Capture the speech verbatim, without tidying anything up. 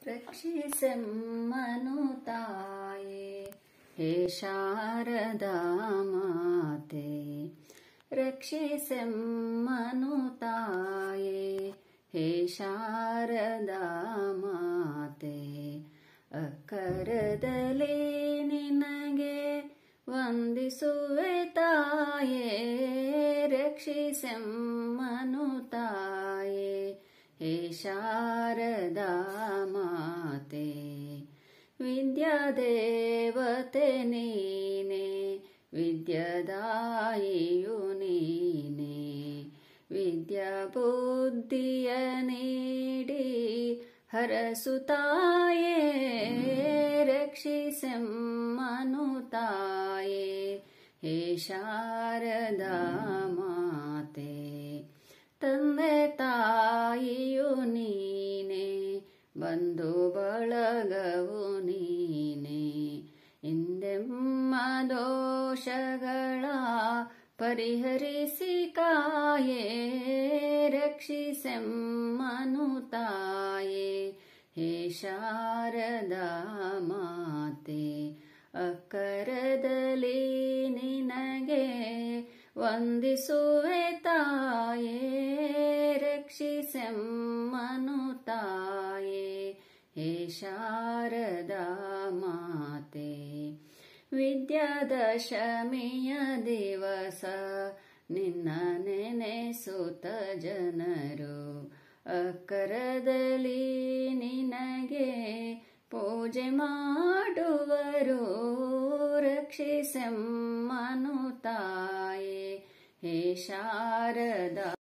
ರಕ್ಷಿಸೆಮ್ಮನು ತಾಯೇ ಹೇ ಶಾರದಾ ಮಾತೆ, ರಕ್ಷಿಸೆಮ್ಮನು ತಾಯೇ ಹೇ ಶಾರದಾ ಮಾತೆ. ಅಕ್ಕರದಲ್ಲಿ ನಿನಗೆ ವಂದಿಸುವೆ ತಾಯೇ, ರಕ್ಷಿಸೆಮ್ಮನು ತಾಯೇ ಹೇ ಶಾರದಾ ಮಾತೆ. ವಿದ್ಯಾದೇವತೆ ನೀನೆ, ವಿದ್ಯಾದಾಯಿಯು ನೀನೆ, ವಿದ್ಯಾ ಬುದ್ಧಿಯ ನೀಡಿ ಹರಸುತ್ತಾಯೇ, ರಕ್ಷಿಸೆಮ್ಮನು ತಾಯೇ ಹೇ ಶಾರದಾ ಮಾತೆ. ತಂದೆ ತಾಯಿಯು ನೀನೆ, ಬಂಧು ಬಳಗವು ನೀನೆ, ಇಂದೆಮ್ಮ ದೋಷಗಳ ಪರಿಹರಿಸಿ ಕಾಯೇ, ರಕ್ಷಿಸೆಮ್ಮನು ತಾಯೇ ಹೇ ಶಾರದಾ ಮಾತೆ. ಅಕ್ಕರದಲ್ಲಿ ನಿನಗೆ ವಂದಿಸುವೆ ತಾಯೇ, ರಕ್ಷಿಸೆಮ್ಮನು ತಾಯೇ ಹೇ ಶಾರದಾ ಮಾತೆ. ವಿದ್ಯಾದಶಮಿಯ ದಿವಸ ನಿನ್ನ ನೆನೆಸುತ್ತ ಜನರು, ಅಕ್ಕರದಲ್ಲಿ ನಿನಗೆ ಪೂಜೆ ಮಾಡುವರು, ರಕ್ಷಿಸೆಮ್ಮನು ತಾಯೇ ಹೇ ಶಾರದಾ